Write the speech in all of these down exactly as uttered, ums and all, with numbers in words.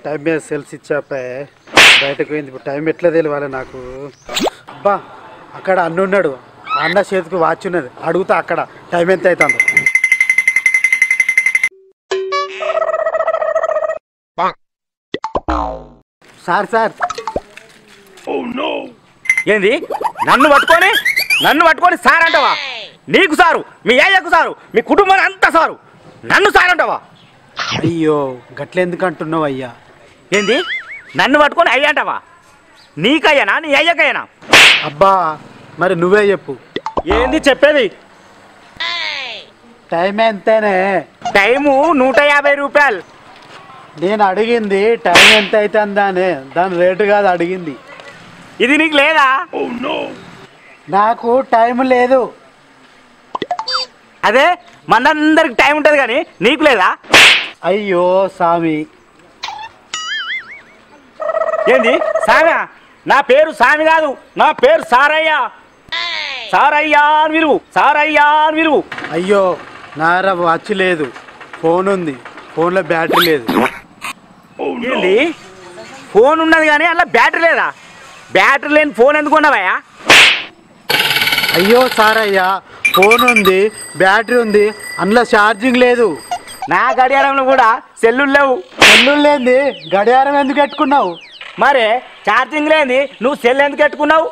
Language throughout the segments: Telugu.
టైం మీద సెల్స్ ఇచ్చాపే బయటకు పోయింది. ఇప్పుడు టైం ఎట్లా తెలియాలి నాకు? అబ్బా అక్కడ అన్న ఉన్నాడు, అన్న చేతికి వాచ్ ఉన్నది, అడుగుతా అక్కడ టైం ఎంత అవుతుందో. సార్ సార్ ఏంది నన్ను పట్టుకొని నన్ను పట్టుకొని సార్ అంటావా? నీకు సారు, మీ అయ్యకు సారు, మీ కుటుంబాన్ని అంతా సారు, నన్ను సార్ అంటావా? అయ్యో గట్లెందుకు అంటున్నావు అయ్యా? ఏంది నన్ను పట్టుకొని అయ్యా అంటావా? నీకయ్యనా నీ అయ్యకయ్యనా? అబ్బా మరి నువ్వే చెప్పు. ఏంది చెప్పేది? టైం ఎంతనే? టైము నూట యాభై రూపాయలు. నేను అడిగింది టైం ఎంత అవుతుందానే, దాని రేటు కాదు అడిగింది. ఇది నీకు లేదా? నాకు టైం లేదు. అదే మనందరికి టైం ఉంటుంది కానీ నీకు లేదా? అయ్యో సామి. ఏంది సామి? నా పేరు సామి కాదు, నా పేరు సారయ్య. సారయ్య అని విలువు, సారయ్య అని విలువు. అయ్యో నార వాచ్ లేదు, ఫోన్ ఉంది, ఫోన్లో బ్యాటరీ లేదు. ఏంది ఫోన్ ఉన్నది కానీ అలా బ్యాటరీ లేదా? బ్యాటరీ లేని ఫోన్ ఎందుకు ఉన్నావయ్యా? అయ్యో సారయ్యా, ఫోన్ ఉంది, బ్యాటరీ ఉంది, అందులో ఛార్జింగ్ లేదు. నా గడియారంలో కూడా సెల్లులు లేవు. సెల్లు లేని గడియారం ఎందుకు పెట్టుకున్నావు? మరే ఛార్జింగ్ లేని నువ్వు సెల్ ఎందుకు పెట్టుకున్నావు?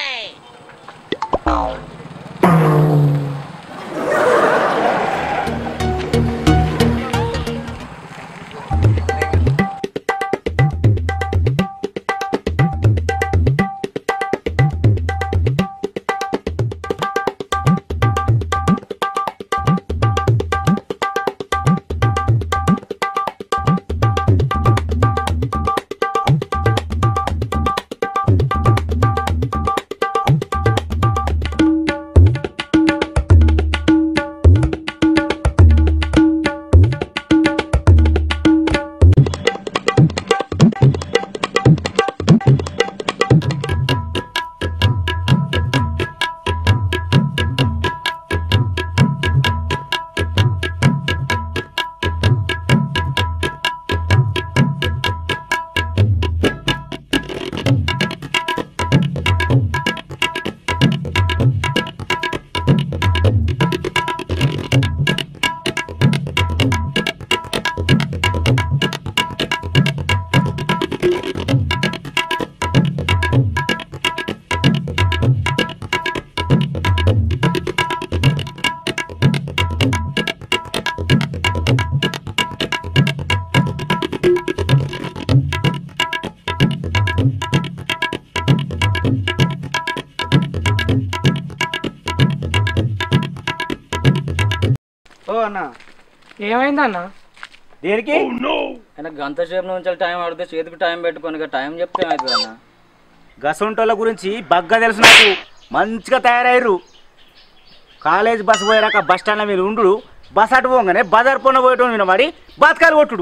ఏమైందన్న? దేనికి? ఆయన గంట సేపు నుంచి టైం ఆడితే చేతికి టైం పెట్టుకొని టైం చెప్తే ఏమవుతుంది అన్న? గసంటోళ్ళ గురించి బగ్గా తెలుసు నాకు. మంచిగా తయారయ్యారు. కాలేజ్ బస్సు పోయాక బస్ స్టాండ్లో మీరు ఉండు, బస్ అటు పోగానే బజార్ పొన్న పోయటం వినబడి బతకాలు కొట్టుడు.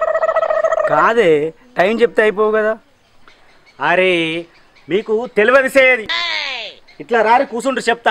కాదే టైం చెప్తే అయిపోవు కదా. అరే మీకు తెలియదు సేది. ఇట్లా రారి కూర్చుండ్రు చెప్తా.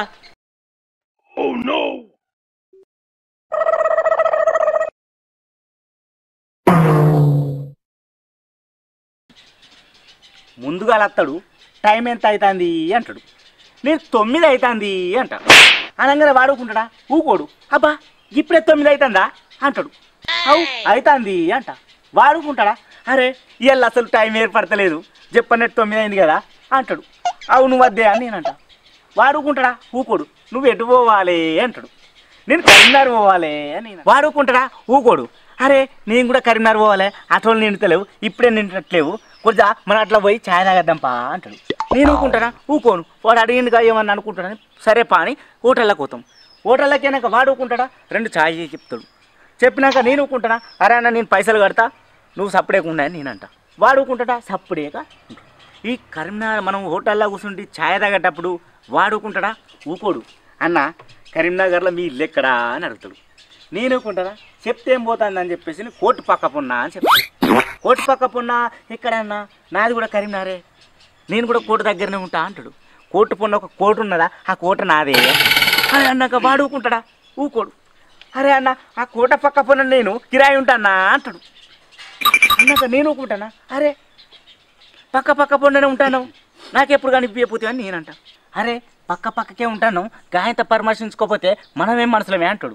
ముందుగా అత్తడు టైం ఎంత అవుతుంది అంటాడు. నేను తొమ్మిది అవుతుంది అంట. అనగానే వాడుకుంటాడా? ఊకోడు. అబ్బా ఇప్పుడే తొమ్మిది అవుతుందా అంటాడు. అవు అవుతుంది అంట. వాడుకుంటాడా? అరే ఇవాళ అసలు టైం ఏర్పడతలేదు, చెప్పన్నట్టు తొమ్మిది అయింది కదా అంటాడు. అవు నువ్వు వద్దే అని నేనంట. వాడుకుంటాడా? ఊకోడు. నువ్వు ఎటు పోవాలి అంటాడు. నేను కరీంనగర్ పోవాలి అని వాడుకుంటాడా? ఊకోడు. అరే నేను కూడా కరీంనగర్ పోవాలి, అటోళ్ళు నిండుతలేవు, ఇప్పుడే నిండట్లేవు, కొంచెం మనం అట్లా పోయి ఛాయ్ తాగద్దాంపా అంటాడు. నేను ఊకుంటానా? ఊకోను. వాడు అడిగిందిగా ఏమన్నా అనుకుంటాడని సరే పా అని హోటల్లోకి పోతాం. హోటల్లోకి అయినాక వాడు ఊకుంటాడా? రెండు ఛాయ్ చేసి చెప్తాడు. చెప్పినాక నేను ఊకుంటానా? అరే అన్న నేను పైసలు కడతా, నువ్వు సప్పుడేకుండా అని నేనంట. వాడు ఊకుంటాడా? సప్పుడేక. ఈ కరీంనగర్ మనం హోటల్లో కూర్చుంటే ఛాయ్ తాగేటప్పుడు వాడుకుంటాడా? ఊకోడు. అన్న కరీంనగర్లో మీ ఇల్లు ఎక్కడా అని అడుగుతాడు. నేను ఊకుంటాడా? చెప్తే ఏం పోతుందని చెప్పేసి కోర్టు పక్క పొన్నా అని చెప్తాను. కోర్టు పక్క పొన్నా ఎక్కడన్నా? నాది కూడా కరీంనగరే, నేను కూడా కోర్టు దగ్గరనే ఉంటా అంటాడు. కోర్టు పొన్న ఒక కోర్టు ఉన్నదా? ఆ కోట నాదే అని అన్నాక వాడు ఊకుంటాడా? ఊకోడు. అరే అన్న ఆ కోట పక్క పొన్న నేను కిరాయి ఉంటానా అంటాడు. అన్నాక నేను ఊకుంటానా? అరే పక్క పక్క పొండనే ఉంటాను, నాకెప్పుడు కనిపించకపోతే అని నేనంట. అరే పక్క పక్కకే ఉంటాను, గాయంత పరామర్శించుకోకపోతే మనమేం మనసులమే అంటాడు.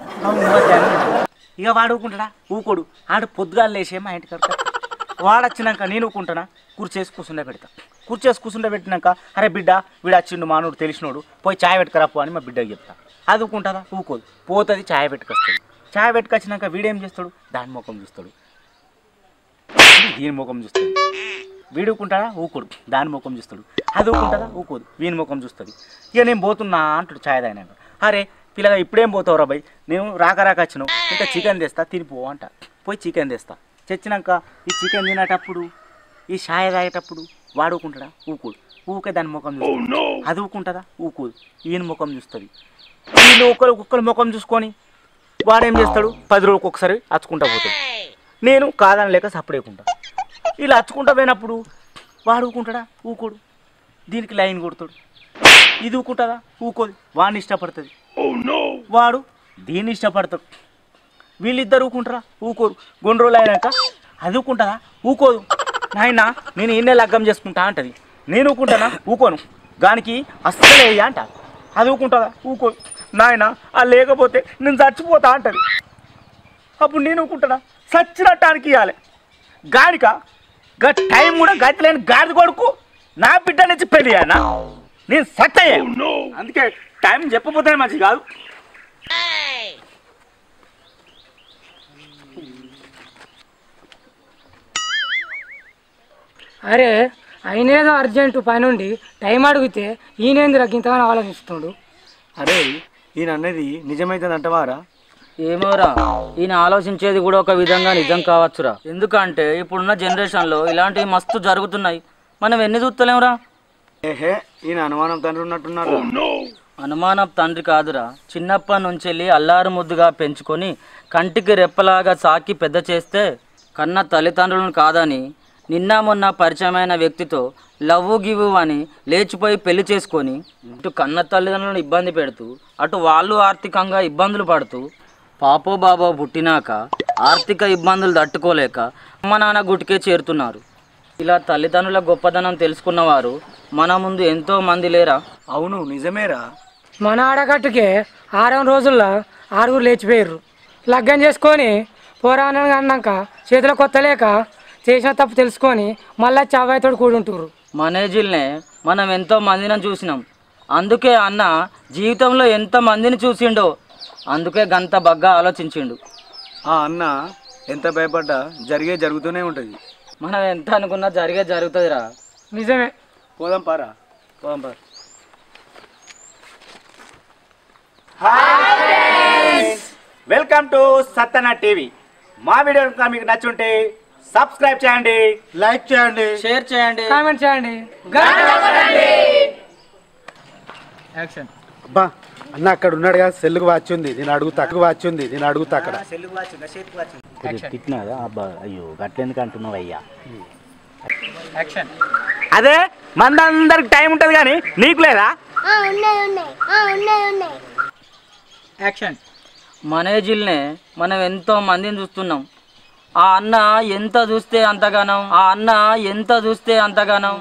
ఇక వాడు ఊకుంటాడా? ఊకోడు. ఆడు పొద్దుగాలు లేచే మా ఇంటికి వస్తా. వాడు వచ్చినాక నేను ఊకుంటానా? కూర్చేసి కూర్చుండే పెడతా. కూర్చేసి కూర్చుండే పెట్టినాక అరే బిడ్డ వీడు వచ్చిండు మానవుడు తెలిసినోడు, పోయి ఛాయ్ పెట్టుకురాపో అని మా బిడ్డకి చెప్తా. అది ఊకుంటుందా? ఊకోదు. పోతుంది ఛాయ్ పెట్టుకొస్తాడు. ఛాయ్ పెట్టుకొచ్చినాక వీడేం చేస్తాడు? దాని ముఖం చూస్తాడు, దీని ముఖం చూస్తాడు. వీడు ఊకుంటాడా? ఊకోడు. దాని ముఖం చూస్తాడు. అది ఊకుంటుందా? ఊకోదు. వీని ముఖం చూస్తుంది. ఇక నేను పోతున్నా అంటాడు ఛాయ్ తాగినాక. అరే పిల్లగా ఇప్పుడేం పోతావు రా బాయ్, నేను రాక రాక వచ్చినావు, ఇంకా చికెన్ తెస్తా తినిపో అంట. పోయి చికెన్ తెస్తా. తెచ్చినాక ఈ చికెన్ తినేటప్పుడు ఈ ఛాయ్ తాగేటప్పుడు వాడు ఊకుంటాడా? ఊకోడు. ఊకే దాని ముఖం చూస్తాడు. అది ఊకుంటుందా? ఊకోదు. ఈయన ముఖం చూస్తుంది. వీళ్ళు ఒకరు ఒక్కరు ముఖం చూసుకొని వాడేం చేస్తాడు? పది రోజులకు ఒకసారి అచ్చుకుంటా పోతాడు. నేను కాదని లేక సపడేకుంటా. ఇలా అచ్చుకుంటా పోయినప్పుడు వాడు ఊకుంటాడా? ఊకోడు. దీనికి లైన్ కొడతాడు. ఇది ఊకుంటుందా? ఊకోదు. వాడిని ఇష్టపడుతుంది. వాడు దీన్ని ఇష్టపడతాడు. వీళ్ళిద్దరు ఊకుంటారా? ఊకోరు. కొన్ని రోజులు అయినాక అది ఊకుంటుందా? ఊకోదు. నాయన నేను ఈయనే లగ్గం చేసుకుంటా అంటది. నేను ఊకుంటానా? ఊకోను. దానికి అస్సలే అంట. అది ఊకుంటుందా? ఊకోదు. నాయన ఆ లేకపోతే నేను చచ్చిపోతా అంటది. అప్పుడు నేను ఊకుంటానా? చచ్చినట్టానికి ఇవ్వాలి. గాడిక గా టైం కూడా గతి లేని గాడి కొడుకు నా బిడ్డ నుంచి పెళ్ళి అన్న నేను సత్తయ్యా. అందుకే టైం చెప్పబోతే మంచిది కాదు. అరే అయినేదో అర్జెంటు పని ఉండి టైం అడిగితే ఈయనేందుకు ఇంతగానో ఆలోచిస్తుండు. అరే ఈయన అన్నది నిజమైతుంది అంటవారా? ఏమోరా, ఈయన ఆలోచించేది కూడా ఒక విధంగా నిజం కావచ్చురా. ఎందుకంటే ఇప్పుడున్న జనరేషన్లో ఇలాంటివి మస్తు జరుగుతున్నాయి. మనం ఎన్ని చూస్తలేమురా. ఏహే ఈయన అనుమానం తండ్రి ఉన్నట్టున్నారు. అనుమానం తండ్రి కాదురా, చిన్నప్పటి నుంచి వెళ్ళి అల్లారు ముద్దుగా పెంచుకొని కంటికి రెప్పలాగా సాకి పెద్ద చేస్తే కన్న తల్లిదండ్రులను కాదని నిన్న మొన్న పరిచయమైన వ్యక్తితో లవ్వు గివ్వు అని లేచిపోయి పెళ్లి చేసుకొని ఇటు కన్న తల్లిదండ్రులను ఇబ్బంది పెడుతూ అటు వాళ్ళు ఆర్థికంగా ఇబ్బందులు పడుతూ పాపో బాబో పుట్టినాక ఆర్థిక ఇబ్బందులు తట్టుకోలేక అమ్మ నాన్న గుటికే చేరుతున్నారు. ఇలా తల్లిదండ్రుల గొప్పదనం తెలుసుకున్నవారు మన ముందు ఎంతో మంది లేరా? అవును నిజమేరా. మన ఆడగట్టుకే ఆరం రోజుల్లో ఆరుగురు లేచిపోయారు. లగ్గం చేసుకొని పోరాణంగా అన్నాక చేతిలో కొత్తలేక చేసిన తప్పు తెలుసుకొని మళ్ళీ చావాయితోడు కూడుంటారు. మనేజిల్నే మనం ఎంతో మందిని చూసినాం. అందుకే అన్న జీవితంలో ఎంత మందిని చూసిండో అందుకే గంత బగ్గా ఆలోచించిండు. ఆ అన్న ఎంత భయపడ్డా జరిగే జరుగుతూనే ఉంటుంది. మనం ఎంత అనుకున్నా జరిగే జరుగుతుందిరా. నిజమే. పోదాం పారా. పోదాం పారా. Welcome to Sattanna TV. మా వీడియో మీకు నచ్చుంటే సబ్స్క్రైబ్ చేయండి, లైక్ చేయండి, షేర్ చేయండి, కామెంట్ చేయండి. యాక్షన్. అబ్బా అన్న అక్కడ ఉన్నాడు కదా సెల్లుకు వాచ్ ఉంది, నేను అడుగుతా వాచ్ ఉంది నేను అడుగుతా అక్కడ. తిట్టినాదా? అబ్బా అయ్యో గట్లెందుకు అంటున్నావు అయ్యా? యాక్షన్. అదే మందందరికి టైం ఉంటుంది కానీ నీకు లేదా? యాక్షన్. మనేజిల్నే మనం ఎంతో మందిని చూస్తున్నాం. ఆ అన్న ఎంత చూస్తే అంతగానం ఆ అన్న ఎంత చూస్తే అంతగానం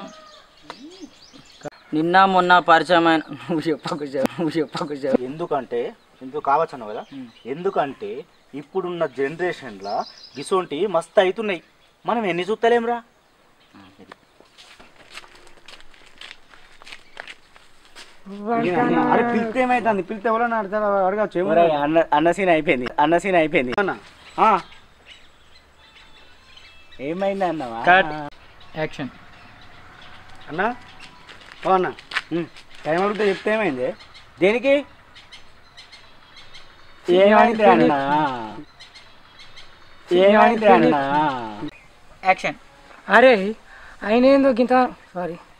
నిన్న మొన్న పరిచయమైన నువ్వు చెప్పకు నువ్వు చెప్పకు ఎందుకంటే ఎందుకు కావచ్చు కదా, ఎందుకంటే ఇప్పుడున్న జనరేషన్లో గిసోంటి మస్తు అవుతున్నాయి. మనం ఎన్ని చూస్తలేంరా. అరే పిలితే ఏమైతుంది? పిలితే ఎవరన్నా అడతా అడగచ్చు. అన్న అన్న సీన్ అయిపోయింది. అన్న సీన్ అయిపోయింది. ఏమైంది అన్నవా? యాక్షన్. అన్నా ఓ అన్న టైం అడిగితే చెప్తే ఏమైంది? దేనికి ఏమైంది అన్న? ఏమైంది అన్న? యాక్షన్. అరే అయినేందుకు ఇంత సారీ